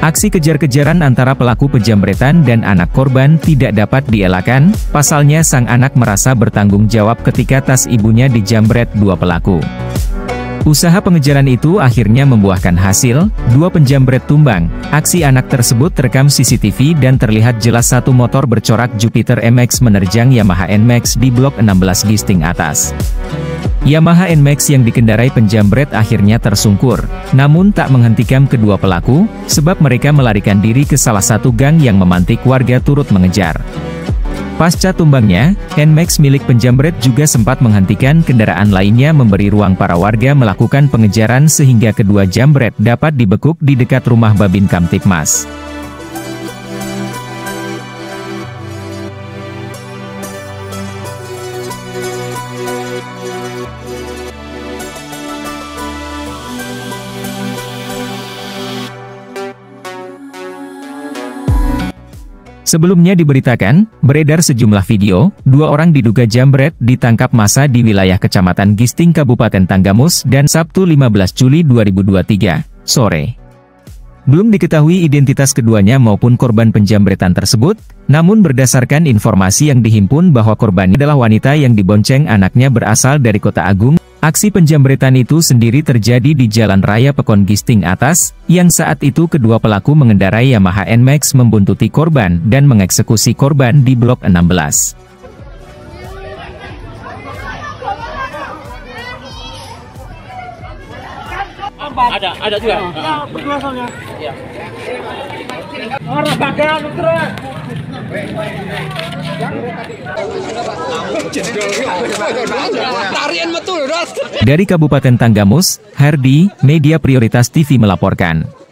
Aksi kejar-kejaran antara pelaku penjambretan dan anak korban tidak dapat dielakkan, pasalnya sang anak merasa bertanggung jawab ketika tas ibunya dijambret dua pelaku. Usaha pengejaran itu akhirnya membuahkan hasil, dua penjambret tumbang. Aksi anak tersebut terekam CCTV dan terlihat jelas satu motor bercorak Jupiter MX menerjang Yamaha NMAX di Blok 16 Gisting atas. Yamaha NMAX yang dikendarai penjambret akhirnya tersungkur, namun tak menghentikan kedua pelaku, sebab mereka melarikan diri ke salah satu gang yang memantik warga turut mengejar. Pasca tumbangnya, NMAX milik penjambret juga sempat menghentikan kendaraan lainnya memberi ruang para warga melakukan pengejaran sehingga kedua jambret dapat dibekuk di dekat rumah Babin Kamtipmas. Sebelumnya diberitakan, beredar sejumlah video, dua orang diduga jambret ditangkap massa di wilayah Kecamatan Gisting Kabupaten Tanggamus dan Sabtu 15 Juli 2023, sore. Belum diketahui identitas keduanya maupun korban penjambretan tersebut, namun berdasarkan informasi yang dihimpun bahwa korban adalah wanita yang dibonceng anaknya berasal dari Kota Agung. Aksi penjambretan itu sendiri terjadi di Jalan Raya Pekon Gisting Atas, yang saat itu kedua pelaku mengendarai Yamaha NMAX membuntuti korban dan mengeksekusi korban di Blok 16. Ada juga. Berdua soalnya. Iya. Orang bagian terus. Dari Kabupaten Tanggamus, Hardi, Media Prioritas TV melaporkan.